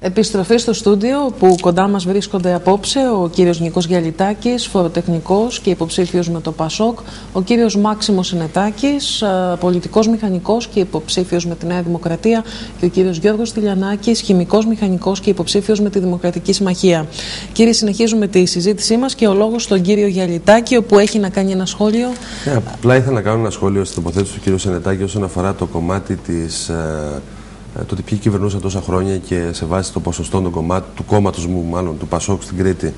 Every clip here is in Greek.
Επιστροφή στο στούντιο που κοντά μας βρίσκονται απόψε ο κύριος Νίκος Γιαλιτάκης, φοροτεχνικός και υποψήφιος με το ΠΑΣΟΚ, ο κύριος Μάξιμος Συνετάκης, πολιτικός μηχανικός και υποψήφιος με τη Νέα Δημοκρατία και ο κύριος Γιώργος Τηλιανάκης, χημικός μηχανικός και υποψήφιος με τη Δημοκρατική Συμμαχία. Κύριοι, συνεχίζουμε τη συζήτησή μας και ο λόγος στον κύριο Γιαλιτάκη, όπου έχει να κάνει ένα σχόλιο. Απλά ήθελα να κάνω ένα σχόλιο στην τοποθέτηση του κύριου Συνετάκη όσον αφορά το κομμάτι της. Το ότι ποιοι κυβερνούσαν τόσα χρόνια και σε βάση το ποσοστό του κόμματος μου, μάλλον του ΠΑΣΟΚ στην Κρήτη.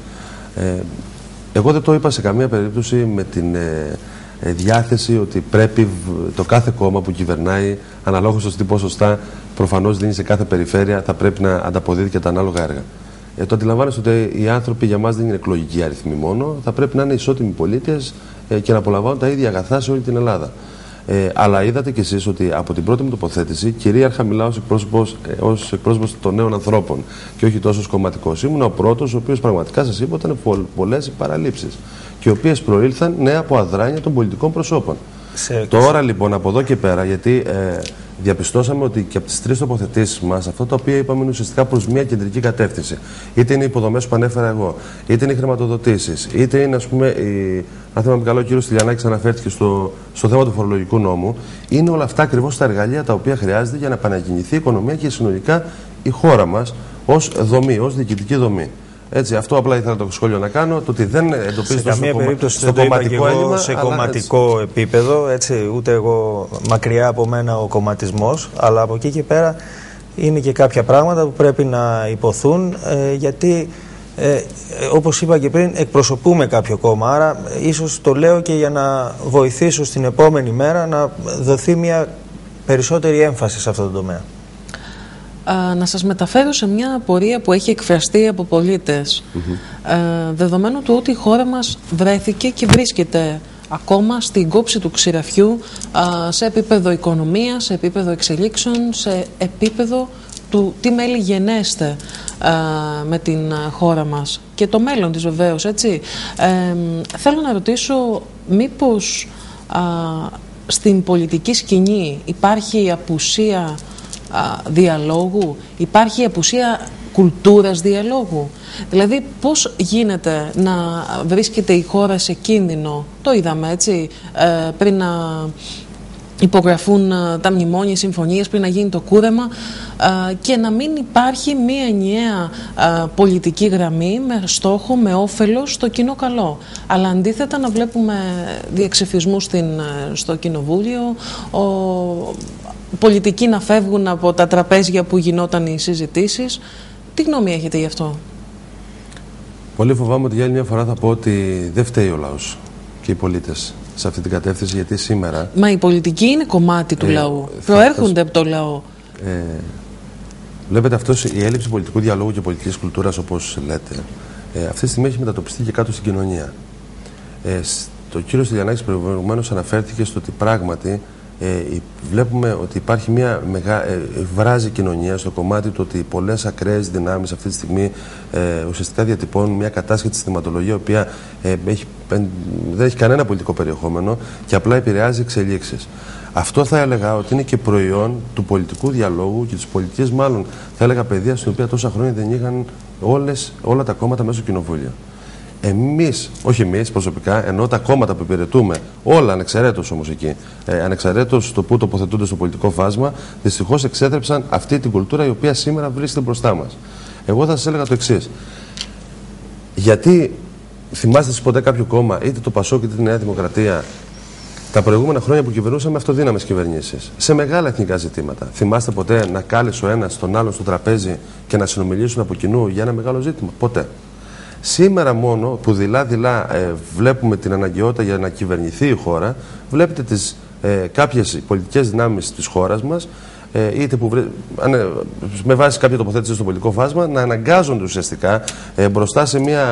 Εγώ δεν το είπα σε καμία περίπτωση με την διάθεση ότι πρέπει το κάθε κόμμα που κυβερνάει, αναλόγως στο τι ποσοστά προφανώς δίνει σε κάθε περιφέρεια, θα πρέπει να ανταποδίδει και τα ανάλογα έργα. Το αντιλαμβάνεστε ότι οι άνθρωποι για μας δεν είναι εκλογικοί αριθμοί μόνο, θα πρέπει να είναι ισότιμοι πολίτες και να απολαμβάνουν τα ίδια αγαθά σε όλη την Ελλάδα. Αλλά είδατε κι εσείς ότι από την πρώτη μου τοποθέτηση κυρίαρχα μιλάω ως εκπρόσωπος των νέων ανθρώπων και όχι τόσο ως κομματικός. Ήμουν ο πρώτος ο οποίος πραγματικά σας είπα ήταν πολλές οι παραλήψεις και οι οποίες προήλθαν από αδράνεια των πολιτικών προσώπων. Τώρα λοιπόν από εδώ και πέρα, γιατί διαπιστώσαμε ότι και από τις τρεις τοποθετήσεις μας αυτό το οποίο είπαμε είναι ουσιαστικά προς μια κεντρική κατεύθυνση. Είτε είναι οι υποδομές που ανέφερα εγώ, είτε είναι οι χρηματοδοτήσεις, είτε είναι, ας πούμε, αν θυμάμαι καλά, ο κύριος Τηλιανάκης αναφέρθηκε στο θέμα του φορολογικού νόμου. Είναι όλα αυτά ακριβώς τα εργαλεία τα οποία χρειάζεται για να επανακινηθεί η οικονομία και συνολικά η χώρα μας ως δομή, ως διοικητική δομή. Έτσι, αυτό απλά ήθελα το σχόλιο να κάνω, το ότι δεν εντοπίζεται στο κομματικό έλλειμμα. Σε κομματικό επίπεδο, έτσι, ούτε εγώ μακριά από μένα ο κομματισμός, αλλά από εκεί και πέρα είναι και κάποια πράγματα που πρέπει να υποθούν, γιατί όπως είπα και πριν εκπροσωπούμε κάποιο κόμμα, άρα ίσως το λέω και για να βοηθήσω στην επόμενη μέρα να δοθεί μια περισσότερη έμφαση σε αυτό το τομέα. Να σας μεταφέρω σε μια απορία που έχει εκφραστεί από πολίτες. Δεδομένου του ότι η χώρα μας βρέθηκε και βρίσκεται ακόμα στην κόψη του ξηραφιού σε επίπεδο οικονομίας, σε επίπεδο εξελίξεων, σε επίπεδο του τι μέλη γενέστε με την χώρα μας και το μέλλον της βεβαίως, έτσι. Θέλω να ρωτήσω μήπως στην πολιτική σκηνή υπάρχει απουσία διαλόγου, υπάρχει απουσία κουλτούρας διαλόγου. Δηλαδή πώς γίνεται να βρίσκεται η χώρα σε κίνδυνο, το είδαμε έτσι, πριν να υπογραφούν τα μνημόνια, οι συμφωνίες, πριν να γίνει το κούρεμα, και να μην υπάρχει μία ενιαία πολιτική γραμμή με στόχο, με όφελος στο κοινό καλό. Αλλά αντίθετα να βλέπουμε διεξεφισμούς στο κοινοβούλιο, πολιτικοί να φεύγουν από τα τραπέζια που γινόταν οι συζητήσεις. Τι γνώμη έχετε γι' αυτό? Πολύ φοβάμαι ότι για άλλη μια φορά θα πω ότι δεν φταίει ο λαός και οι πολίτες σε αυτή την κατεύθυνση, γιατί σήμερα... Μα η πολιτική είναι κομμάτι του λαού. Προέρχονται από το λαό. Βλέπετε, η έλλειψη πολιτικού διαλόγου και πολιτικής κουλτούρας, όπως λέτε, αυτή τη στιγμή έχει μετατοπιστεί και κάτω στην κοινωνία. Το κύριος Τηλιανάκης προηγουμένως αναφέρθηκε στο ότι πράγματι βλέπουμε ότι υπάρχει μια βράζει κοινωνία στο κομμάτι του ότι πολλές ακραίες δυνάμεις αυτή τη στιγμή ουσιαστικά διατυπώνουν μια κατάσχετη συστηματολογία η οποία δεν έχει κανένα πολιτικό περιεχόμενο και απλά επηρεάζει εξελίξεις. Αυτό θα έλεγα ότι είναι και προϊόν του πολιτικού διαλόγου και της πολιτικής, μάλλον θα έλεγα, παιδείας, στην οποία τόσα χρόνια δεν είχαν όλα τα κόμματα μέσα στο κοινοβούλιο. Εμείς, όχι εμείς προσωπικά, ενώ τα κόμματα που υπηρετούμε, όλα ανεξαιρέτως όμως εκεί, ανεξαιρέτως το που τοποθετούνται στο πολιτικό φάσμα, δυστυχώς εξέθρεψαν αυτή την κουλτούρα η οποία σήμερα βρίσκεται μπροστά μας. Εγώ θα σας έλεγα το εξής. Γιατί θυμάστε εσείς ποτέ κάποιο κόμμα, είτε το ΠΑΣΟΚ είτε τη Νέα Δημοκρατία, τα προηγούμενα χρόνια που κυβερνούσαμε αυτοδύναμες κυβερνήσεις, σε μεγάλα εθνικά ζητήματα? Θυμάστε ποτέ να κάλεσε ο ένας τον άλλον στο τραπέζι και να συνομιλήσουν από κοινού για ένα μεγάλο ζήτημα? Ποτέ. Σήμερα μόνο που δειλά-δειλά βλέπουμε την αναγκαιότητα για να κυβερνηθεί η χώρα, βλέπετε κάποιες πολιτικές δυνάμεις της χώρας μας, είτε με βάση κάποια τοποθέτηση στο πολιτικό φάσμα, να αναγκάζονται ουσιαστικά μπροστά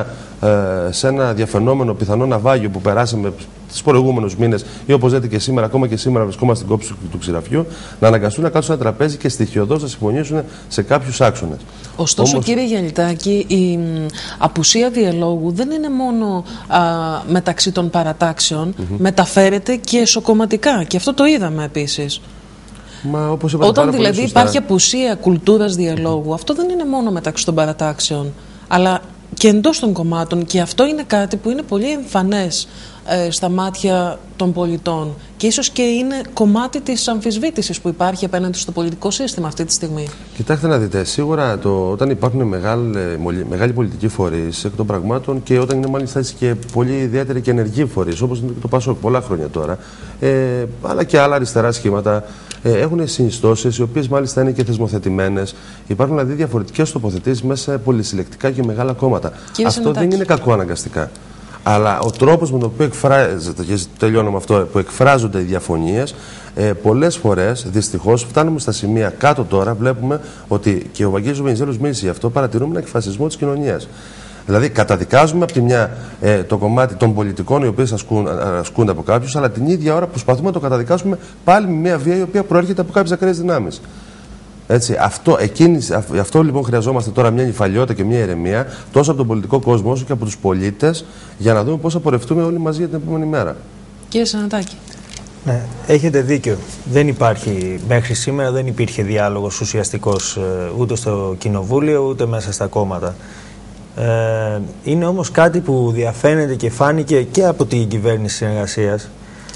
σε ένα διαφαινόμενο πιθανό ναυάγιο που περάσαμε τις προηγούμενους μήνες, ή όπως λέτε και σήμερα, ακόμα και σήμερα βρισκόμαστε στην κόψη του ξηραφιού, να αναγκαστούν να κάτσουν ένα τραπέζι και στοιχειοδός να συμφωνήσουν σε κάποιους άξονες. Ωστόσο, κύριε Γιαλιτάκη, η απουσία διαλόγου δεν είναι μόνο μεταξύ των παρατάξεων, μεταφέρεται και εσωκομματικά. Και αυτό το είδαμε επίσης. Όταν δηλαδή υπάρχει απουσία κουλτούρας διαλόγου, αυτό δεν είναι μόνο μεταξύ των παρατάξεων, αλλά και εντός των κομμάτων, και αυτό είναι κάτι που είναι πολύ εμφανές στα μάτια των πολιτών και ίσως και είναι κομμάτι της αμφισβήτησης που υπάρχει απέναντι στο πολιτικό σύστημα αυτή τη στιγμή. Κοιτάξτε να δείτε, σίγουρα όταν υπάρχουν μεγάλοι πολιτικοί φορείς εκ των πραγμάτων και όταν είναι μάλιστα και πολύ ιδιαίτεροι και ενεργοί φορείς, όπως είναι το ΠΑΣΟΚ πολλά χρόνια τώρα, αλλά και άλλα αριστερά σχήματα, έχουν συνιστώσεις οι οποίες μάλιστα είναι και θεσμοθετημένες. Υπάρχουν δηλαδή διαφορετικές τοποθετήσεις μέσα σε πολυσυλλεκτικά και μεγάλα κόμματα. Αυτό δεν είναι κακό αναγκαστικά. Αλλά ο τρόπος με τον οποίο εκφράζεται, και τελειώνω με αυτό, που εκφράζονται οι διαφωνίες, πολλές φορές δυστυχώς φτάνουμε στα σημεία κάτω τώρα. Βλέπουμε ότι και ο Βαγγέλης Βενιζέλος μίλησε γι' αυτό. Παρατηρούμε ένα εκφασισμό της κοινωνίας. Δηλαδή, καταδικάζουμε από τη μια το κομμάτι των πολιτικών οι οποίες ασκούνται από κάποιους, αλλά την ίδια ώρα προσπαθούμε να το καταδικάσουμε πάλι με μια βία η οποία προέρχεται από κάποιες ακραίες δυνάμεις. Έτσι, αυτό λοιπόν χρειαζόμαστε τώρα, μια νυφαλιότητα και μια ηρεμία, τόσο από τον πολιτικό κόσμο όσο και από τους πολίτες, για να δούμε πώς θα πορευτούμε όλοι μαζί για την επόμενη μέρα. Κύριε Σανατάκη. Ναι, έχετε δίκιο. Δεν υπάρχει, μέχρι σήμερα δεν υπήρχε διάλογος ουσιαστικός ούτε στο Κοινοβούλιο ούτε μέσα στα κόμματα. Είναι όμως κάτι που διαφαίνεται και φάνηκε και από την κυβέρνηση συνεργασίας,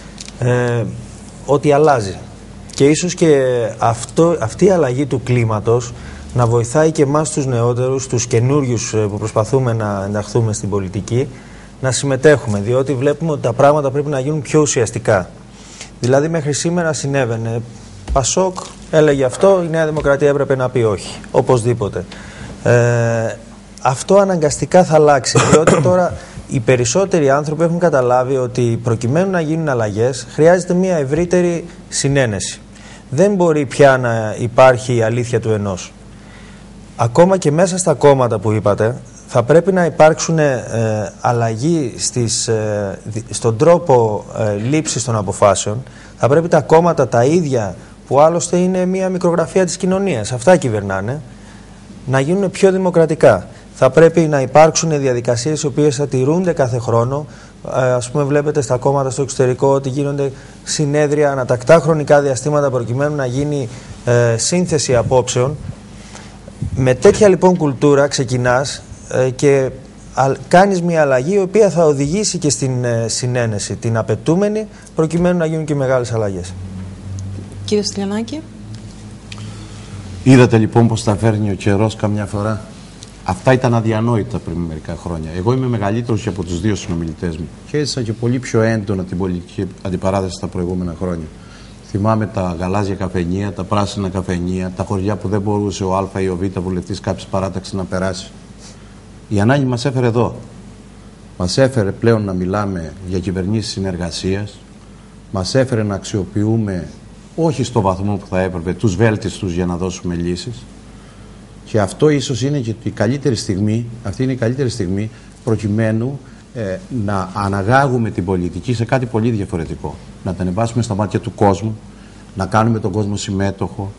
ότι αλλάζει. Και ίσως και αυτή η αλλαγή του κλίματος να βοηθάει και εμάς τους νεότερους, τους καινούριους που προσπαθούμε να ενταχθούμε στην πολιτική, να συμμετέχουμε, διότι βλέπουμε ότι τα πράγματα πρέπει να γίνουν πιο ουσιαστικά. Δηλαδή μέχρι σήμερα συνέβαινε, ΠΑΣΟΚ έλεγε αυτό, η Νέα Δημοκρατία έπρεπε να πει όχι, οπωσδήποτε. Αυτό αναγκαστικά θα αλλάξει, διότι τώρα οι περισσότεροι άνθρωποι έχουν καταλάβει ότι προκειμένου να γίνουν αλλαγές χρειάζεται μια ευρύτερη συνένεση. Δεν μπορεί πια να υπάρχει η αλήθεια του ενός. Ακόμα και μέσα στα κόμματα που είπατε, θα πρέπει να υπάρξουν αλλαγή στον τρόπο λήψης των αποφάσεων. Θα πρέπει τα κόμματα τα ίδια, που άλλωστε είναι μια μικρογραφία της κοινωνίας, αυτά κυβερνάνε, να γίνουν πιο δημοκρατικά. Θα πρέπει να υπάρξουν διαδικασίες οι οποίες θα τηρούνται κάθε χρόνο. Ας πούμε, βλέπετε στα κόμματα στο εξωτερικό ότι γίνονται συνέδρια ανατακτά χρονικά διαστήματα προκειμένου να γίνει σύνθεση απόψεων. Με τέτοια λοιπόν κουλτούρα ξεκινάς και κάνεις μια αλλαγή η οποία θα οδηγήσει και στην συνένεση, την απαιτούμενη, προκειμένου να γίνουν και μεγάλες αλλαγές. Κύριε Στυλιανάκη. Είδατε λοιπόν πως τα φέρνει ο καιρός καμιά φορά. Αυτά ήταν αδιανόητα πριν μερικά χρόνια. Εγώ είμαι μεγαλύτερος και από τους δύο συνομιλητές μου και έζησα και πολύ πιο έντονα την πολιτική αντιπαράθεση τα προηγούμενα χρόνια. Θυμάμαι τα γαλάζια καφενεία, τα πράσινα καφενεία, τα χωριά που δεν μπορούσε ο Α ή ο Β βουλευτής κάποιης παράταξης να περάσει. Η ανάγκη μας έφερε εδώ. Μας έφερε πλέον να μιλάμε για κυβερνήσεις συνεργασίας. Μας έφερε να αξιοποιούμε, όχι στο βαθμό που θα έπρεπε, τους βέλτιστους για να δώσουμε λύσεις. Και αυτό ίσως είναι και η καλύτερη στιγμή, αυτή είναι η καλύτερη στιγμή προκειμένου να αναγάγουμε την πολιτική σε κάτι πολύ διαφορετικό. Να τα ανεβάσουμε στα μάτια του κόσμου, να κάνουμε τον κόσμο συμμέτοχο,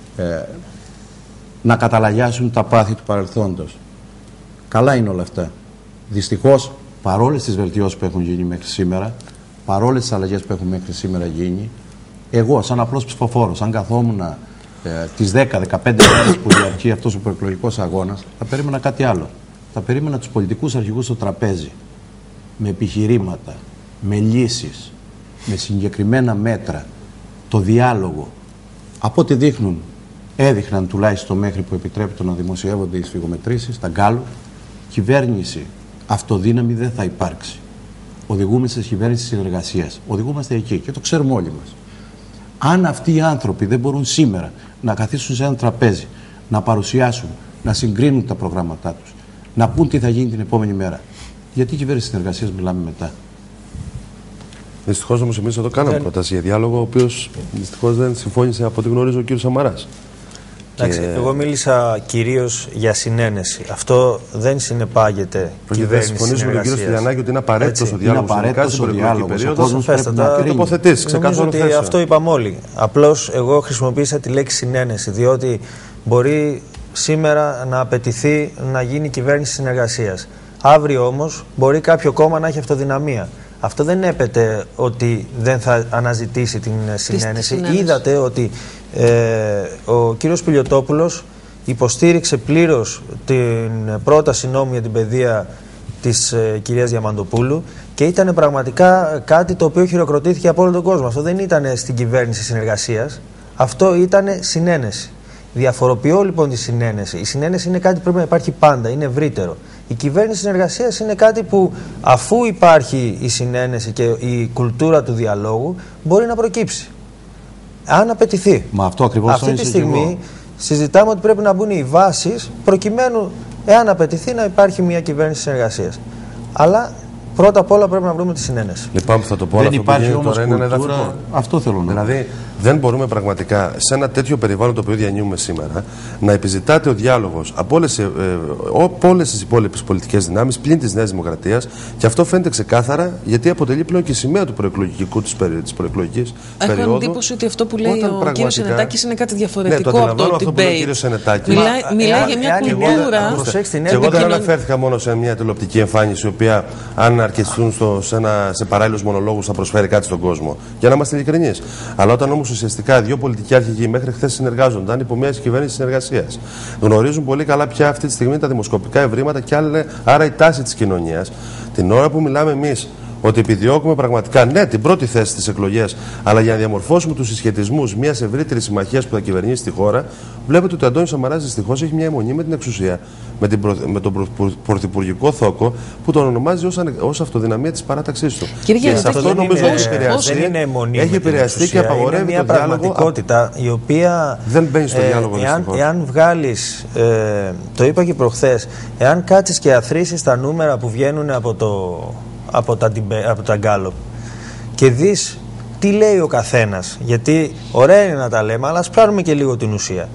να καταλαγιάσουν τα πάθη του παρελθόντος. Καλά είναι όλα αυτά. Δυστυχώς, παρόλες τις βελτιώσεις που έχουν γίνει μέχρι σήμερα, παρόλες τις αλλαγές που έχουν μέχρι σήμερα γίνει, εγώ σαν απλός ψηφοφόρος, αν καθόμουν τις 10-15 μέρες που διαρκεί αυτός ο προεκλογικός αγώνας, θα περίμενα κάτι άλλο. Θα περίμενα τους πολιτικούς αρχηγούς στο τραπέζι, με επιχειρήματα, με λύσεις, με συγκεκριμένα μέτρα, το διάλογο. Από ό,τι έδειχναν τουλάχιστον μέχρι που επιτρέπεται να δημοσιεύονται οι σφυγομετρήσεις, τα γκάλου, κυβέρνηση αυτοδύναμη δεν θα υπάρξει. Οδηγούμαστε σε κυβέρνηση συνεργασίας. Οδηγούμαστε εκεί και το ξέρουμε όλοι μας. Αν αυτοί οι άνθρωποι δεν μπορούν σήμερα να καθίσουν σε ένα τραπέζι, να παρουσιάσουν, να συγκρίνουν τα προγράμματά τους, να πούν τι θα γίνει την επόμενη μέρα, γιατί κυβέρνηση συνεργασίας μιλάμε μετά? Δυστυχώς όμως εμείς εδώ κάναμε πρόταση για διάλογο, ο οποίος δυστυχώς δεν συμφώνησε, από ό,τι γνωρίζω, ο κ. Σαμαράς. Εντάξει, εγώ μίλησα κυρίως για συνένεση. Αυτό δεν συνεπάγεται κυβέρνηση συνεργασίας. Συμφωνήσουμε με τον κύριο Στυλιανάκη ότι είναι απαραίτητος ο διάλογος. Είναι απαραίτητος ο διάλογος. Ο κόσμος πρέπει να τοποθετήσει. Νομίζω ότι αυτό είπαμε όλοι. Απλώς εγώ χρησιμοποίησα τη λέξη συνένεση, διότι μπορεί σήμερα να απαιτηθεί να γίνει κυβέρνηση συνεργασίας. Αύριο όμως μπορεί κάποιο κόμμα να έχει αυτοδυναμία. Αυτό δεν έπεται ότι δεν θα αναζητήσει την συνένεση. Είδατε ότι ο κύριος Πιλιοτόπουλος υποστήριξε πλήρως την πρόταση νόμου για την παιδεία της κυρίας Διαμαντοπούλου και ήταν πραγματικά κάτι το οποίο χειροκροτήθηκε από όλο τον κόσμο. Αυτό δεν ήταν στην κυβέρνηση συνεργασίας, αυτό ήταν συνένεση. Διαφοροποιώ λοιπόν τη συνένεση. Η συνένεση είναι κάτι που πρέπει να υπάρχει πάντα, είναι ευρύτερο. Η κυβέρνηση συνεργασίας είναι κάτι που αφού υπάρχει η συνένεση και η κουλτούρα του διαλόγου μπορεί να προκύψει. Αν απαιτηθεί. Μα αυτό ακριβώς αυτή τη στιγμή συζητάμε ότι πρέπει να μπουν οι βάσεις προκειμένου, εάν απαιτηθεί, να υπάρχει μια κυβέρνηση συνεργασίας. Αλλά πρώτα απ' όλα πρέπει να βρούμε τη συνένεση. Λυπάμαι που θα το πω, αλλά αυτό που γίνεται τώρα είναι εδαφικό. Αυτό θέλω να Δηλαδή, δεν μπορούμε πραγματικά σε ένα τέτοιο περιβάλλον το οποίο διανύουμε σήμερα να επιζητάτε ο διάλογος από όλες τις υπόλοιπες πολιτικές δυνάμεις πλην της Νέας Δημοκρατίας, και αυτό φαίνεται ξεκάθαρα γιατί αποτελεί πλέον και σημαία του προεκλογικού της προεκλογικής περίοδου. Έχω εντύπωση ότι αυτό που λέει ο κύριος Σενετάκης είναι κάτι διαφορετικό από το αυτό που λέει ο κύριος Σενετάκης. Μιλάει για μια κουλτούρα. Και εγώ δεν αναφέρθηκα μόνο σε μια τηλεοπτική εμφάνιση, η οποία αν αρκεστούν σε παράλληλους μονολόγους θα προσφέρει κάτι στον κόσμο. Για να είμαστε ειλικρινείς. Αλλά όταν όμως ουσιαστικά δύο πολιτικοί αρχηγοί μέχρι χθες συνεργάζονταν υπό μια κυβέρνηση συνεργασίας, γνωρίζουν πολύ καλά πια αυτή τη στιγμή τα δημοσκοπικά ευρήματα και άρα η τάση της κοινωνίας, την ώρα που μιλάμε εμείς ότι επιδιώκουμε πραγματικά, ναι, την πρώτη θέση στις εκλογές, αλλά για να διαμορφώσουμε τους συσχετισμούς μιας ευρύτερης συμμαχίας που θα κυβερνήσει τη χώρα, βλέπετε ότι ο Αντώνης Σαμαράς δυστυχώς έχει μια αιμονή με την εξουσία, με τον πρωθυπουργικό θόκο, που τον ονομάζει ως αυτοδυναμία της παράταξής του. Και σε αυτό νομίζω έχει επηρεαστεί και απαγορεύει μια πραγματικότητα η οποία δεν μπαίνει στο διάλογο. Εάν βγάλεις, το είπα και προχθές, εάν κάτσεις και αθροίσεις τα νούμερα που βγαίνουν από τα γκάλοπ και δεις τι λέει ο καθένας, γιατί ωραία είναι να τα λέμε, αλλά ας πάρουμε και λίγο την ουσία.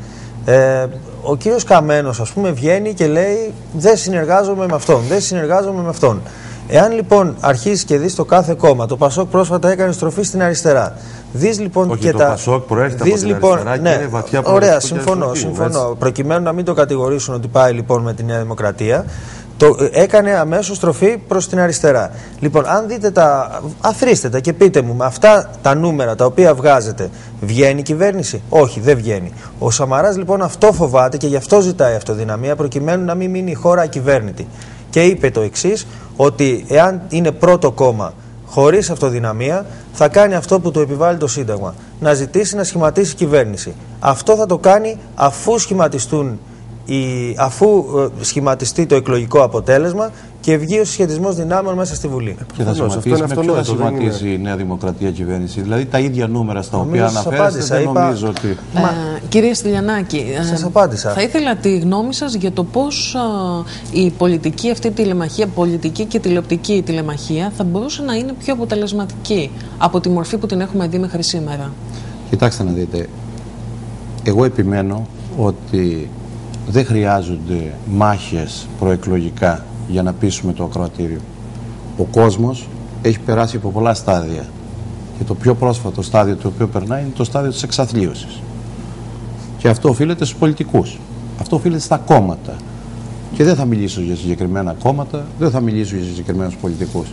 Ο κύριος Καμένος, ας πούμε, βγαίνει και λέει δεν συνεργάζομαι με αυτόν, δεν συνεργάζομαι με αυτόν. Εάν λοιπόν αρχίσεις και δεις το κάθε κόμμα, το Πασόκ πρόσφατα έκανε στροφή στην αριστερά. Δεις λοιπόν και το Πασόκ προέρχεται από την αριστερά και είναι βαθιά πολιτικό. Ωραία, συμφωνώ. Προκειμένου να μην το κατηγορήσουν ότι πάει λοιπόν με τη Νέα Δημοκρατία, έκανε αμέσως στροφή προς την αριστερά. Λοιπόν, αν δείτε αθροίστε τα και πείτε μου, με αυτά τα νούμερα τα οποία βγάζετε, βγαίνει η κυβέρνηση? Όχι, δεν βγαίνει. Ο Σαμαράς λοιπόν αυτό φοβάται και γι' αυτό ζητάει αυτοδυναμία, προκειμένου να μην μείνει η χώρα ακυβέρνητη. Και είπε το εξής, ότι εάν είναι πρώτο κόμμα χωρίς αυτοδυναμία, θα κάνει αυτό που του επιβάλλει το Σύνταγμα. Να ζητήσει να σχηματίσει κυβέρνηση. Αυτό θα το κάνει αφού σχηματιστεί το εκλογικό αποτέλεσμα και βγει ο συσχετισμός δυνάμεων μέσα στη Βουλή. Και θα σχηματίσει η Νέα Δημοκρατία κυβέρνηση? Δηλαδή τα ίδια νούμερα στα οποία αναφέρεστε, δεν νομίζω ότι... Κύριε Στυλιανάκη, σας απάντησα. Θα ήθελα τη γνώμη σας για το πώς η πολιτική αυτή τηλεμαχία, πολιτική και τηλεοπτική τηλεμαχία, θα μπορούσε να είναι πιο αποτελεσματική από τη μορφή που την έχουμε δει μέχρι σήμερα. Κοιτάξτε να δείτε, εγώ επιμένω ότι δεν χρειάζονται μάχες προεκλογικά για να πείσουμε το ακροατήριο. Ο κόσμος έχει περάσει από πολλά στάδια και το πιο πρόσφατο στάδιο το οποίο περνάει είναι το στάδιο της εξαθλίωσης. Και αυτό οφείλεται στους πολιτικούς. Αυτό οφείλεται στα κόμματα. Και δεν θα μιλήσω για συγκεκριμένα κόμματα, δεν θα μιλήσω για συγκεκριμένους πολιτικούς.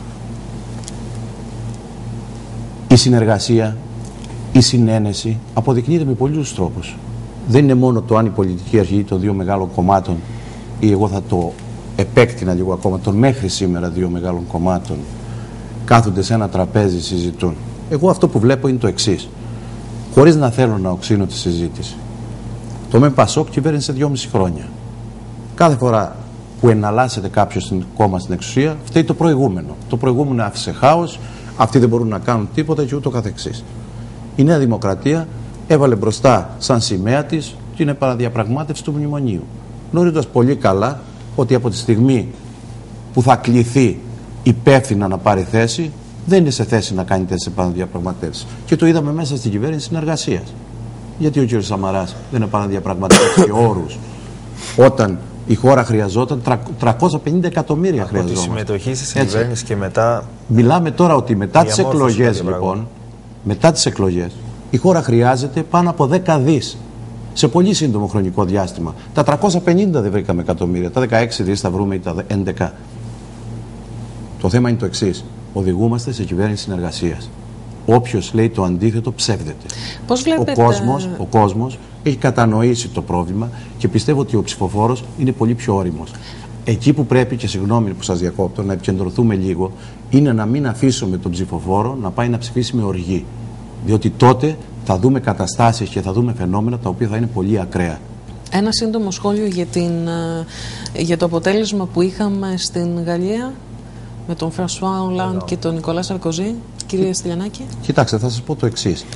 Η συνεργασία, η συνένεση αποδεικνύεται με πολλούς τρόπους. Δεν είναι μόνο το αν η πολιτική αρχηγή των δύο μεγάλων κομμάτων, ή εγώ θα το επέκτηνα λίγο ακόμα, των μέχρι σήμερα δύο μεγάλων κομμάτων, κάθονται σε ένα τραπέζι, συζητούν. Εγώ αυτό που βλέπω είναι το εξής. Χωρίς να θέλω να οξύνω τη συζήτηση. Το ΜΕ Πασόκ κυβέρνησε 2,5 χρόνια. Κάθε φορά που εναλλάσσεται κάποιος κόμμα στην εξουσία, φταίει το προηγούμενο. Το προηγούμενο άφησε χάος, αυτοί δεν μπορούν να κάνουν τίποτα και ούτω καθεξής. Η Νέα Δημοκρατία έβαλε μπροστά σαν σημαία της την επαναδιαπραγμάτευση του μνημονίου. Γνωρίζοντας πολύ καλά ότι από τη στιγμή που θα κληθεί υπεύθυνα να πάρει θέση, δεν είναι σε θέση να κάνει τέτοιες επαναδιαπραγματεύσεις. Και το είδαμε μέσα στην κυβέρνηση συνεργασίας. Γιατί ο κ. Σαμαράς δεν επαναδιαπραγματεύσει όρους όταν η χώρα χρειαζόταν 350 εκατομμύρια χρειαζόταν. Από τη συμμετοχή στη κυβέρνηση και μετά. Μιλάμε τώρα ότι μετά τις εκλογές, λοιπόν, μετά τις εκλογές, η χώρα χρειάζεται πάνω από 10 δις σε πολύ σύντομο χρονικό διάστημα. Τα 350 δεν βρήκαμε εκατομμύρια, τα 16 δις θα βρούμε ή τα 11. Το θέμα είναι το εξής. οδηγούμαστε σε κυβέρνηση συνεργασίας. Όποιος λέει το αντίθετο ψεύδεται. Πώς βλέπετε... Ο κόσμος έχει κατανοήσει το πρόβλημα και πιστεύω ότι ο ψηφοφόρος είναι πολύ πιο όριμος. Εκεί που πρέπει, και συγγνώμη που σας διακόπτω, να επικεντρωθούμε λίγο, είναι να μην αφήσουμε τον ψηφοφόρο να πάει να ψηφίσει με οργή. Διότι τότε θα δούμε καταστάσεις και θα δούμε φαινόμενα τα οποία θα είναι πολύ ακραία. Ένα σύντομο σχόλιο για το αποτέλεσμα που είχαμε στην Γαλλία με τον Φρανσουά Ολάντ και τον Νικολά Σαρκοζή, κύριε Στυλιανάκη. Κοιτάξτε, θα σας πω το εξής.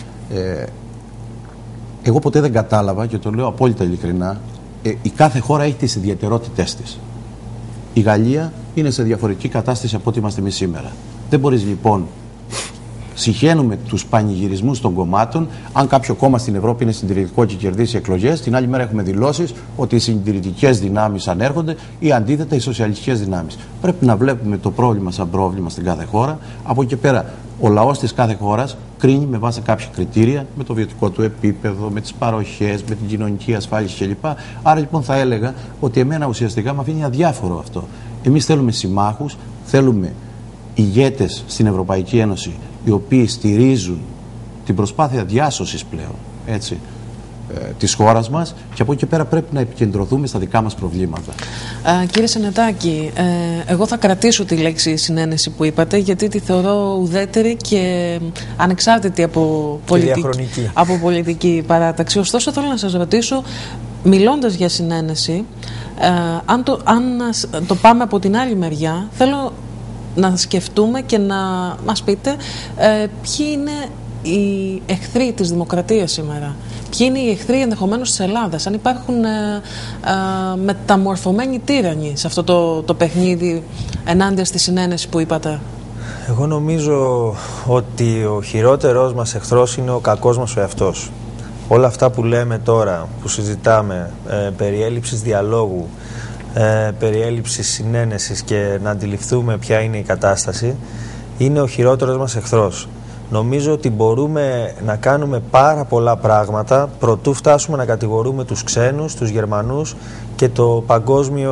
Εγώ ποτέ δεν κατάλαβα, και το λέω απόλυτα ειλικρινά, η κάθε χώρα έχει τις ιδιαιτερότητές της. Η Γαλλία είναι σε διαφορετική κατάσταση από ό,τι είμαστε εμείς σήμερα. Δεν μπορείς λοιπόν, συχαίνουμε τους πανηγυρισμούς των κομμάτων. Αν κάποιο κόμμα στην Ευρώπη είναι συντηρητικό και κερδίσει εκλογές, την άλλη μέρα έχουμε δηλώσεις ότι οι συντηρητικές δυνάμεις ανέρχονται ή αντίθετα οι σοσιαλιστικές δυνάμεις. Πρέπει να βλέπουμε το πρόβλημα σαν πρόβλημα στην κάθε χώρα. Από εκεί και πέρα, ο λαός της κάθε χώρας κρίνει με βάση κάποια κριτήρια, με το βιωτικό του επίπεδο, με τις παροχές, με την κοινωνική ασφάλιση κλπ. Άρα λοιπόν θα έλεγα ότι εμένα ουσιαστικά με αφήνει αδιάφορο αυτό. Εμείς θέλουμε συμμάχους, θέλουμε ηγέτες στην Ευρωπαϊκή Ένωση οι οποίοι στηρίζουν την προσπάθεια διάσωσης πλέον, έτσι, της χώρας μας, και από εκεί και πέρα πρέπει να επικεντρωθούμε στα δικά μας προβλήματα. Κύριε Σενετάκη, εγώ θα κρατήσω τη λέξη συνένεση που είπατε, γιατί τη θεωρώ ουδέτερη και ανεξάρτητη από πολιτική παράταξη. Ωστόσο θέλω να σας ρωτήσω, μιλώντας για συνένεση, αν το πάμε από την άλλη μεριά, θέλω να σκεφτούμε και να μας πείτε ποιοι είναι οι εχθροί της δημοκρατίας σήμερα. Ποιοι είναι οι εχθροί ενδεχομένως της Ελλάδας. Αν υπάρχουν μεταμορφωμένοι τύραννοι σε αυτό το παιχνίδι ενάντια στη συνένεση που είπατε. Εγώ νομίζω ότι ο χειρότερός μας εχθρός είναι ο κακός μας ο εαυτός. Όλα αυτά που λέμε τώρα, που συζητάμε, περί έλλειψης διαλόγου, περί έλλειψης συνένεσης και να αντιληφθούμε ποια είναι η κατάσταση, είναι ο χειρότερος μας εχθρός. Νομίζω ότι μπορούμε να κάνουμε πάρα πολλά πράγματα προτού φτάσουμε να κατηγορούμε τους ξένους, τους Γερμανούς και το παγκόσμιο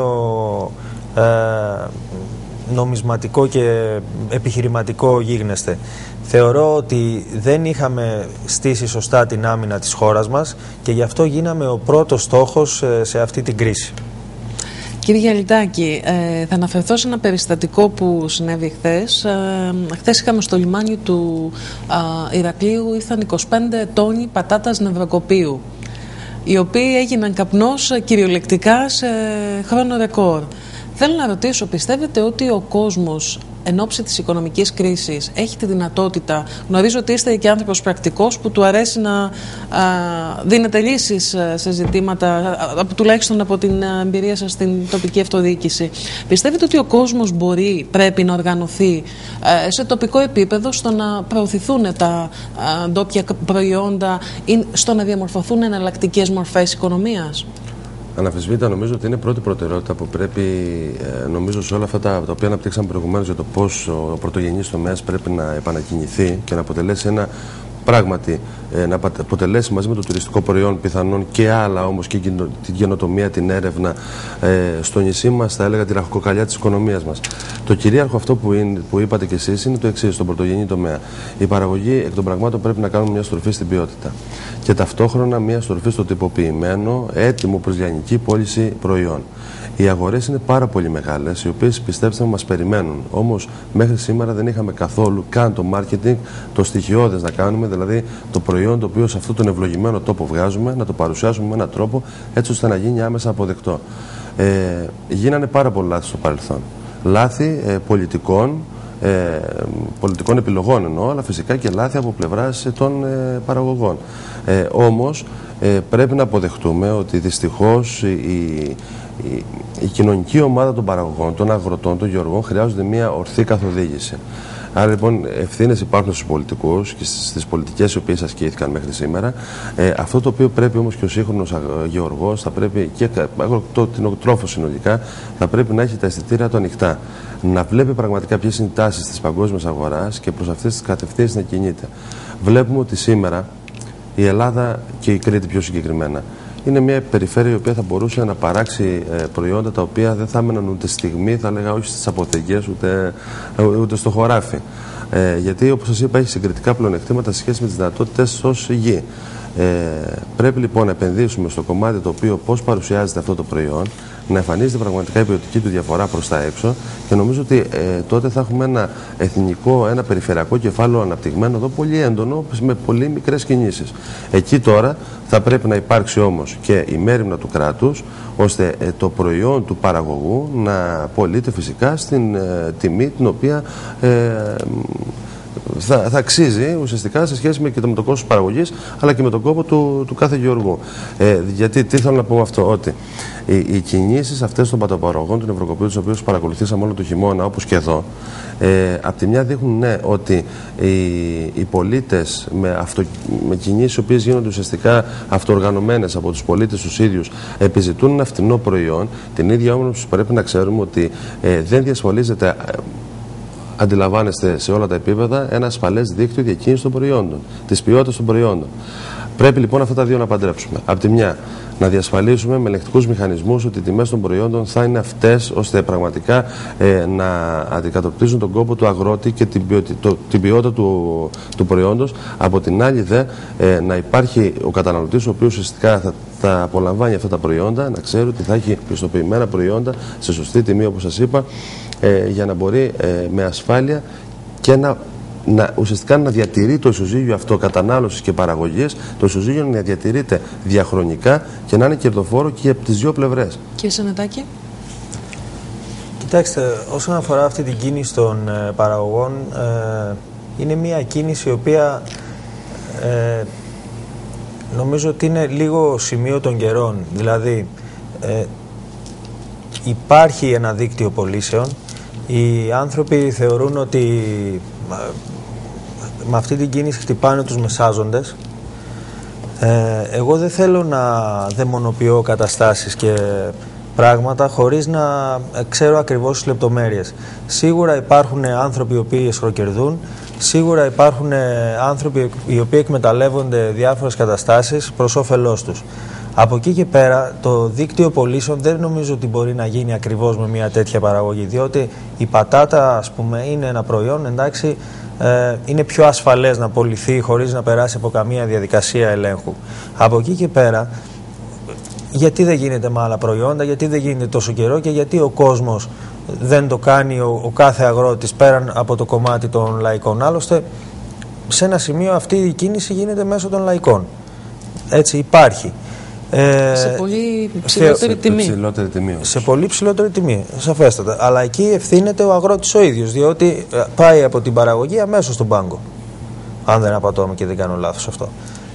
νομισματικό και επιχειρηματικό γίγνεσθε. Θεωρώ ότι δεν είχαμε στήσει σωστά την άμυνα της χώρας μας και γι' αυτό γίναμε ο πρώτος στόχος σε αυτή την κρίση. Κύριε Γιαλιτάκη, θα αναφερθώ σε ένα περιστατικό που συνέβη χθες. Χθες είχαμε στο λιμάνι του Ηρακλείου, ήρθαν 25 τόνοι πατάτας νευροκοπίου, οι οποίοι έγιναν καπνός κυριολεκτικά σε χρόνο ρεκόρ. Θέλω να ρωτήσω, πιστεύετε ότι ο κόσμος εν ώψη της οικονομικής κρίσης έχει τη δυνατότητα, γνωρίζω ότι είστε και άνθρωπος πρακτικός που του αρέσει να δίνετε λύσεις σε ζητήματα, τουλάχιστον από την εμπειρία σας στην τοπική αυτοδιοίκηση, πιστεύετε ότι ο κόσμος πρέπει να οργανωθεί σε τοπικό επίπεδο στο να προωθηθούν τα ντόπια προϊόντα ή στο να διαμορφωθούν εναλλακτικές μορφές οικονομίας? Αναφυσβήτητα νομίζω ότι είναι πρώτη προτεραιότητα που πρέπει, νομίζω, σε όλα αυτά τα οποία αναπτύξαμε προηγουμένως για το πώς ο πρωτογενής τομέας πρέπει να επανακινηθεί και να αποτελέσει ένα πράγματι, να αποτελέσει μαζί με το τουριστικό προϊόν πιθανόν και άλλα όμως και την καινοτομία, την έρευνα στο νησί μας, θα έλεγα τη ραχοκοκαλιά της οικονομίας μας. Το κυρίαρχο αυτό που είπατε κι εσείς είναι το εξής: στον πρωτογενή τομέα. Η παραγωγή εκ των πραγμάτων πρέπει να κάνουμε μια στροφή στην ποιότητα και ταυτόχρονα μια στροφή στο τυποποιημένο, έτοιμο προς λιανική πώληση προϊόν. Οι αγορές είναι πάρα πολύ μεγάλες, οι οποίες, πιστέψτε μου, μας περιμένουν. Όμως μέχρι σήμερα δεν είχαμε καθόλου καν το marketing, το στοιχειώδες να κάνουμε, δηλαδή το προϊόν το οποίο σε αυτόν τον ευλογημένο τόπο βγάζουμε, να το παρουσιάσουμε με έναν τρόπο έτσι ώστε να γίνει άμεσα αποδεκτό. Γίνανε πάρα πολλά λάθη στο παρελθόν. Λάθη πολιτικών επιλογών εννοώ, αλλά φυσικά και λάθη από πλευράς των παραγωγών. Όμως πρέπει να αποδεχτούμε ότι δυστυχώς η κοινωνική ομάδα των παραγωγών, των αγροτών, των γεωργών χρειάζονται μια ορθή καθοδήγηση. Άρα λοιπόν ευθύνες υπάρχουν στους πολιτικούς και στις πολιτικές οι οποίες ασκήθηκαν μέχρι σήμερα. Αυτό το οποίο πρέπει όμως και ο σύγχρονος γεωργός θα πρέπει, και το κτηνοτρόφος συνολικά, θα πρέπει να έχει τα αισθητήρια του ανοιχτά. Να βλέπει πραγματικά ποιες είναι οι τάσεις της παγκόσμιας αγοράς και προς αυτές τις κατευθύνσεις να κινείται. Βλέπουμε ότι σήμερα η Ελλάδα και η Κρήτη πιο συγκεκριμένα είναι μια περιφέρεια η οποία θα μπορούσε να παράξει προϊόντα τα οποία δεν θα έμεναν ούτε στιγμή, θα έλεγα, όχι στις αποθηκές ούτε στο χωράφι. Γιατί, όπως σας είπα, έχει συγκριτικά πλεονεκτήματα σε σχέση με τις δυνατότητες ως γη. Πρέπει λοιπόν να επενδύσουμε στο κομμάτι το οποίο πώς παρουσιάζεται αυτό το προϊόν, να εμφανίζεται πραγματικά η ποιοτική του διαφορά προς τα έξω, και νομίζω ότι τότε θα έχουμε ένα εθνικό, ένα περιφερειακό κεφάλαιο αναπτυγμένο εδώ, πολύ έντονο, με πολύ μικρές κινήσεις. Εκεί τώρα θα πρέπει να υπάρξει όμως και η μέριμνα του κράτους, ώστε το προϊόν του παραγωγού να πωλείται φυσικά στην τιμή την οποία θα αξίζει ουσιαστικά σε σχέση και με το κόστος παραγωγής, αλλά και με τον κόπο του κάθε γεωργού. Γιατί τι θέλω να πω με αυτό, ότι οι κινήσεις αυτές των πατοπαραγωγών, των ευρωκοπίων, τους οποίους παρακολουθήσαμε όλο το χειμώνα, όπως και εδώ, απ' τη μια δείχνουν ότι οι πολίτες με κινήσεις οι οποίες γίνονται ουσιαστικά αυτοοργανωμένες από τους πολίτες τους ίδιους, επιζητούν ένα φτηνό προϊόν. Την ίδια όμως πρέπει να ξέρουμε ότι δεν διασφαλίζεται, αντιλαμβάνεστε, σε όλα τα επίπεδα ένα ασφαλές δίκτυο διακίνησης των προϊόντων, της ποιότητας των προϊόντων. Πρέπει λοιπόν αυτά τα δύο να παντρέψουμε. Απ' τη μια, να διασφαλίσουμε με ελεγκτικούς μηχανισμούς ότι οι τιμές των προϊόντων θα είναι αυτές ώστε πραγματικά να αντικατοπτρίζουν τον κόπο του αγρότη και την ποιότητα του προϊόντος. Από την άλλη δε, να υπάρχει ο καταναλωτής ο οποίος ουσιαστικά θα απολαμβάνει αυτά τα προϊόντα, να ξέρει ότι θα έχει πιστοποιημένα προϊόντα σε σωστή τιμή, όπως σας είπα, για να μπορεί με ασφάλεια και ουσιαστικά να διατηρεί το ισοζύγιο αυτό κατανάλωσης και παραγωγής, το ισοζύγιο να διατηρείται διαχρονικά και να είναι κερδοφόρο και από τις δύο πλευρές. Κύριε Σανετάκη. Κοιτάξτε, όσον αφορά αυτή την κίνηση των παραγωγών, είναι μια κίνηση η οποία νομίζω ότι είναι λίγο σημείο των καιρών. Δηλαδή, υπάρχει ένα δίκτυο πωλήσεων. Οι άνθρωποι θεωρούν ότι με αυτή την κίνηση χτυπάνε τους μεσάζοντες. Εγώ δεν θέλω να δαιμονοποιώ καταστάσεις και πράγματα χωρίς να ξέρω ακριβώς τις λεπτομέρειες. Σίγουρα υπάρχουν άνθρωποι οι οποίοι εσχροκερδούν, σίγουρα υπάρχουν άνθρωποι οι οποίοι εκμεταλλεύονται διάφορες καταστάσεις προς όφελός τους. Από εκεί και πέρα, το δίκτυο πωλήσεων δεν νομίζω ότι μπορεί να γίνει ακριβώς με μια τέτοια παραγωγή, διότι η πατάτα, ας πούμε, είναι ένα προϊόν, εντάξει, είναι πιο ασφαλές να πωληθεί χωρίς να περάσει από καμία διαδικασία ελέγχου. Από εκεί και πέρα, γιατί δεν γίνεται με άλλα προϊόντα, γιατί δεν γίνεται τόσο καιρό και γιατί ο κόσμος δεν το κάνει ο κάθε αγρότης πέραν από το κομμάτι των λαϊκών. Άλλωστε, σε ένα σημείο αυτή η κίνηση γίνεται μέσω των λαϊκών. Έτσι υπάρχει. Σε πολύ ψηλότερη τιμή. Σε πολύ ψηλότερη τιμή, σαφέστατα. Αλλά εκεί ευθύνεται ο αγρότης ο ίδιος, διότι πάει από την παραγωγή αμέσως στον πάγκο. Αν δεν απατώμε και δεν κάνω λάθος αυτό.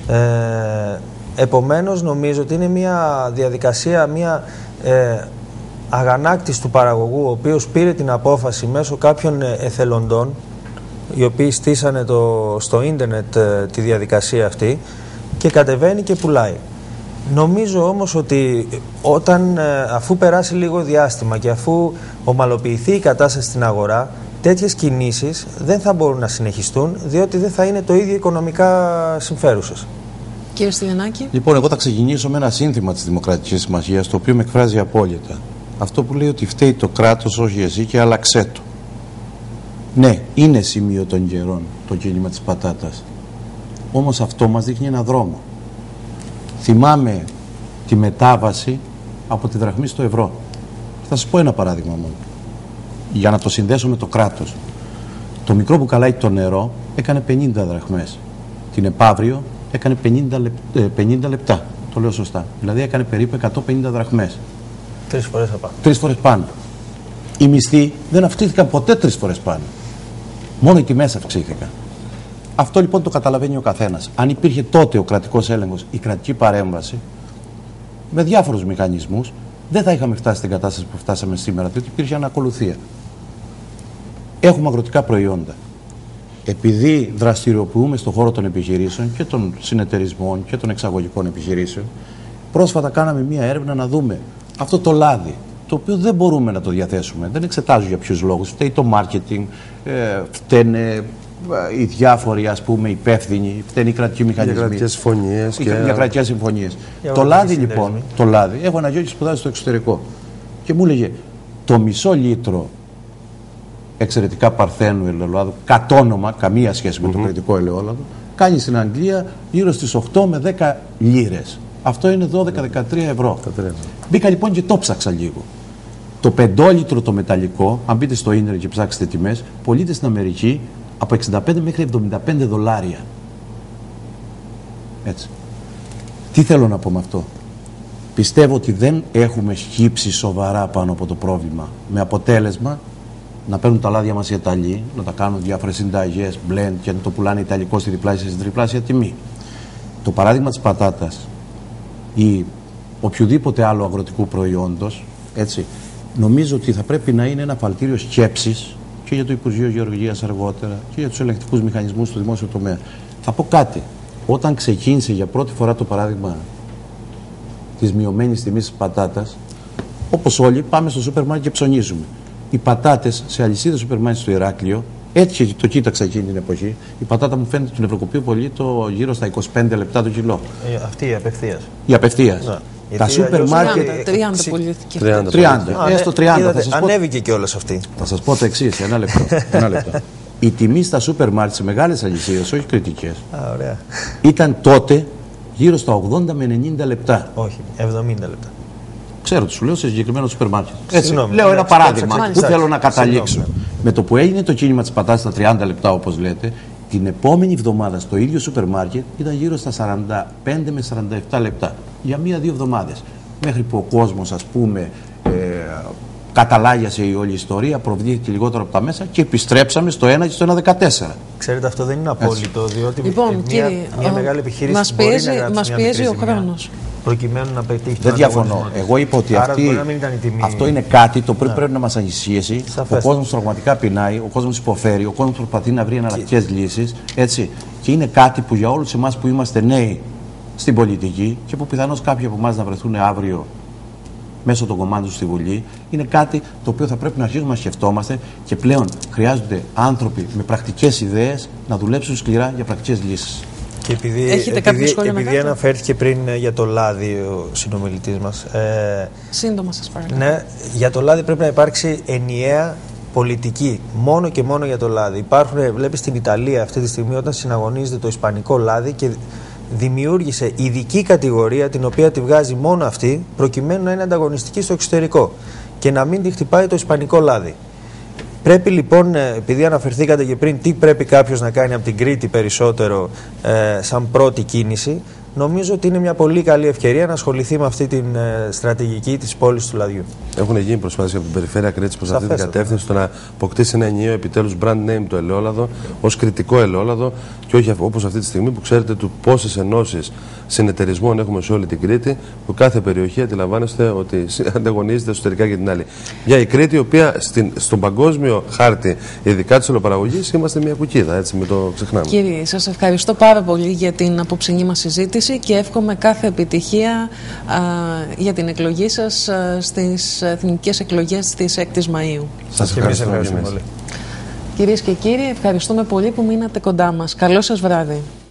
Επομένως, νομίζω ότι είναι μια διαδικασία, μια αγανάκτηση του παραγωγού, ο οποίος πήρε την απόφαση μέσω κάποιων εθελοντών, οι οποίοι στήσανε στο ίντερνετ τη διαδικασία αυτή, και κατεβαίνει και πουλάει. Νομίζω όμως ότι αφού περάσει λίγο διάστημα και αφού ομαλοποιηθεί η κατάσταση στην αγορά, τέτοιες κινήσεις δεν θα μπορούν να συνεχιστούν, διότι δεν θα είναι το ίδιο οικονομικά συμφέρουσες. Κύριε Στυλιανάκη. Λοιπόν, εγώ θα ξεκινήσω με ένα σύνθημα της Δημοκρατικής Συμμαχίας, το οποίο με εκφράζει απόλυτα. Αυτό που λέει ότι φταίει το κράτος, όχι εσύ, και άλλαξέ το. Ναι, είναι σημείο των καιρών το κίνημα της πατάτας. Όμως αυτό μας δείχνει ένα δρόμο. Θυμάμαι τη μετάβαση από τη δραχμή στο ευρώ. Θα σας πω ένα παράδειγμα μόνο, για να το συνδέσω με το κράτος. Το μικρό μπουκαλάκι το νερό έκανε 50 δραχμές. Την επαύριο έκανε 50 λεπτά. Το λέω σωστά. Δηλαδή έκανε περίπου 150 δραχμές. 3 φορές απάνω. 3 φορές πάνω. Οι μισθοί δεν αυξήθηκαν ποτέ 3 φορές πάνω. Μόνο οι τιμές αυξήθηκαν. Αυτό λοιπόν το καταλαβαίνει ο καθένας. Αν υπήρχε τότε ο κρατικός έλεγχος, η κρατική παρέμβαση, με διάφορους μηχανισμούς, δεν θα είχαμε φτάσει στην κατάσταση που φτάσαμε σήμερα, διότι υπήρχε ανακολουθία. Έχουμε αγροτικά προϊόντα. Επειδή δραστηριοποιούμε στον χώρο των επιχειρήσεων και των συνεταιρισμών και των εξαγωγικών επιχειρήσεων, πρόσφατα κάναμε μία έρευνα να δούμε αυτό το λάδι, το οποίο δεν μπορούμε να το διαθέσουμε. Δεν εξετάζω για ποιους λόγους. Φταίει το marketing, φταίνε οι διάφοροι, ας πούμε, υπεύθυνοι, φταίνει κρατικοί μηχανισμοί. Για κρατικές συμφωνίες. Για κρατικές συμφωνίες. Το λάδι, λοιπόν, το λάδι, έχω ένα γιο και σπουδάζει στο εξωτερικό. Και μου έλεγε το μισό λίτρο εξαιρετικά παρθένου ελαιόλαδου, κατ' όνομα, καμία σχέση με το κριτικό ελαιόλαδο, κάνει στην Αγγλία γύρω στις 8 με 10 λίρες. Αυτό είναι 12-13 ευρώ. Μπήκα λοιπόν και το ψάξα λίγο. Το 5 λίτρο το μεταλλικό, αν μπείτε στο ίντερνετ και ψάξετε τιμές, πωλείται στην Αμερική από 65 μέχρι 75 δολάρια. Έτσι. Τι θέλω να πω με αυτό? Πιστεύω ότι δεν έχουμε χύψει σοβαρά πάνω από το πρόβλημα. Με αποτέλεσμα να παίρνουν τα λάδια μας οι Ιταλοί, να τα κάνουν διάφορες συνταγές, blend και να το πουλάνε ιταλικό στη διπλάσια, στην τριπλάσια τιμή. Το παράδειγμα της πατάτας ή οποιοδήποτε άλλο αγροτικού προϊόντος, έτσι, νομίζω ότι θα πρέπει να είναι ένα φαλτήριο σκέψης και για το Υπουργείο Γεωργίας αργότερα και για τους ελεγκτικούς μηχανισμούς του δημόσιου τομέα. Θα πω κάτι. Όταν ξεκίνησε για πρώτη φορά το παράδειγμα της μειωμένης τιμής της πατάτας, όπως όλοι πάμε στο σούπερ μάρκετ και ψωνίζουμε. Οι πατάτες σε αλυσίδα σούπερ μάρκετ στο Ηράκλειο, έτσι το κοίταξα εκείνη την εποχή, η πατάτα μου φαίνεται του νευροκοπείου πολύ γύρω στα 25 λεπτά το κιλό. Αυτή η απευθείας. Η απευθείας. Ναι. Τα σούπερ μάρκετ. 30 πουλήθηκε. 30. Έστω 30. Ανέβηκε κιόλας αυτή. Θα σας πω το εξής, ένα λεπτό. Η τιμή στα σούπερ μάρκετ σε μεγάλες αλυσίδες, όχι κριτικές, ήταν τότε γύρω στα 80 με 90 λεπτά. Όχι, 70 λεπτά. Ξέρω, σου λέω σε συγκεκριμένο σούπερ μάρκετ. Λέω ένα παράδειγμα που θέλω να καταλήξω. Με το που έγινε το κίνημα της πατάτας στα 30 λεπτά, όπως λέτε, την επόμενη εβδομάδα στο ίδιο σούπερ μάρκετ ήταν γύρω στα 45 με 47 λεπτά. Για 1-2 εβδομάδες. Μέχρι που ο κόσμος, ας πούμε, καταλάγιασε η όλη ιστορία, προβλήθηκε λιγότερο από τα μέσα και επιστρέψαμε στο 1 και στο 1,14. Ξέρετε, αυτό δεν είναι απόλυτο, διότι λοιπόν, μια μεγάλη επιχείρηση μας πιέζει ο χρόνος. Προκειμένου να πετύχει. Δεν διαφωνώ. Εγώ είπα ότι αυτό είναι κάτι το οποίο πρέπει να μας ανησυχήσει. Ο κόσμος πραγματικά πεινάει, ο κόσμος υποφέρει, ο κόσμος προσπαθεί να βρει εναλλακτικές λύσεις. Έτσι. Και είναι κάτι που για όλους εμάς που είμαστε νέοι στην πολιτική και που πιθανώς κάποιοι από εμάς να βρεθούν αύριο μέσω των κομμάτων στη Βουλή, είναι κάτι το οποίο θα πρέπει να αρχίσουμε να σκεφτόμαστε και πλέον χρειάζονται άνθρωποι με πρακτικές ιδέες να δουλέψουν σκληρά για πρακτικές λύσεις. Και επειδή αναφέρθηκε πριν για το λάδι ο συνομιλητής μας. Σύντομα σας παρακαλώ. Ναι, για το λάδι πρέπει να υπάρξει ενιαία πολιτική. Μόνο και μόνο για το λάδι. Βλέπεις στην Ιταλία αυτή τη στιγμή όταν συναγωνίζεται το ισπανικό λάδι και δημιούργησε ειδική κατηγορία την οποία τη βγάζει μόνο αυτή προκειμένου να είναι ανταγωνιστική στο εξωτερικό και να μην τη χτυπάει το ισπανικό λάδι. Πρέπει λοιπόν, επειδή αναφερθήκατε και πριν, τι πρέπει κάποιος να κάνει από την Κρήτη περισσότερο σαν πρώτη κίνηση, νομίζω ότι είναι μια πολύ καλή ευκαιρία να ασχοληθεί με αυτή την στρατηγική της πόλης του λαδιού. Έχουν γίνει προσπάθειες από την Περιφέρεια Κρήτης προς αυτή την κατεύθυνση, στο να αποκτήσει ένα ενιαίο επιτέλους brand name το ελαιόλαδο ως κριτικό ελαιόλαδο και όχι όπως αυτή τη στιγμή που ξέρετε πόσες ενώσεις συνεταιρισμών έχουμε σε όλη την Κρήτη, που κάθε περιοχή αντιλαμβάνεστε ότι ανταγωνίζεται εσωτερικά για την άλλη. Για η Κρήτη, η οποία στον παγκόσμιο χάρτη, ειδικά της ολοπαραγωγής, είμαστε μια κουκίδα, έτσι, μην το ξεχνάμε. Κύριε, σας ευχαριστώ πάρα πολύ για την απόψινή μας συζήτηση και εύχομαι κάθε επιτυχία για την εκλογή σας στις εθνικές εκλογές της 6ης Μαΐου. Σας ευχαριστώ πολύ. Κυρίες και κύριοι, ευχαριστούμε πολύ που μείνατε κοντά μας. Καλό σας βράδυ.